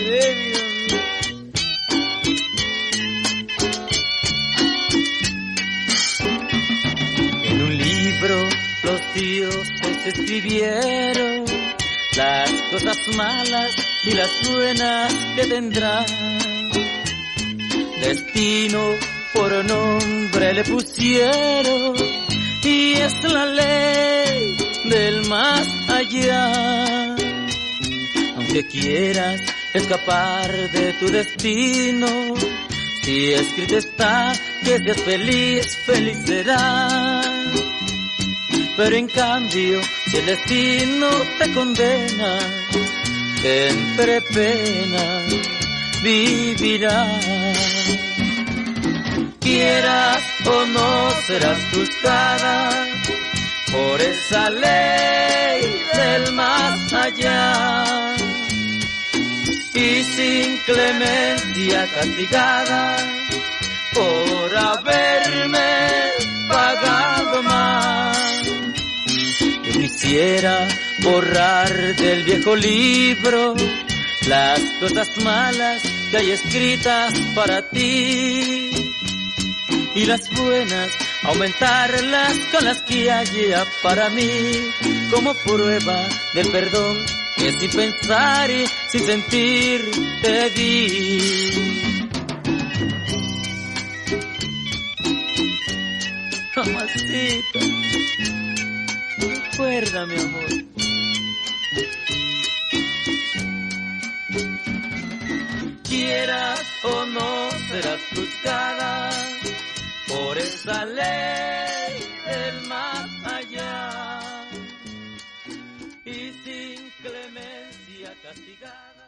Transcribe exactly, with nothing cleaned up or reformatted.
premio. En un libro los dioses escribieron las cosas malas y las buenas que tendrán. Destino por nombre le pusieron y es la ley del más allá. Aunque quieras escapar de tu destino, si escrito está que seas feliz, feliz serás. Pero en cambio, si el destino te condena, entre penas vivirás. Quieras o no serás juzgada por esa ley del más allá, y sin clemencia castigada por haberme pagado más. Yo quisiera borrar del viejo libro las cosas malas que hay escritas para ti, y las buenas aumentarlas con las que haya para mí, como prueba del perdón que sin pensar y sin sentir te di. Mamacita, recuerda mi amor. Quieras o no serás juzgada por esa ley del más allá, y sin clemencia castigada.